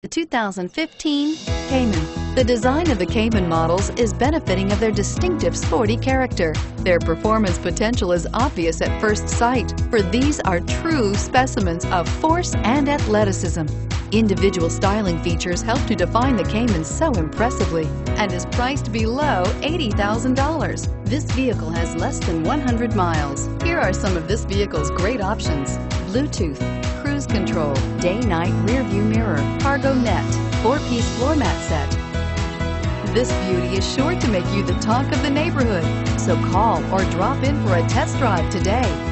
The 2015 Cayman. The design of the Cayman models is benefiting of their distinctive sporty character. Their performance potential is obvious at first sight, for these are true specimens of force and athleticism. Individual styling features help to define the Cayman so impressively and is priced below $80,000. This vehicle has less than 100 miles. Here are some of this vehicle's great options: Bluetooth, cruise control, day-night rear view mirror, cargo net, 4-piece floor mat set. This beauty is sure to make you the talk of the neighborhood, so call or drop in for a test drive today.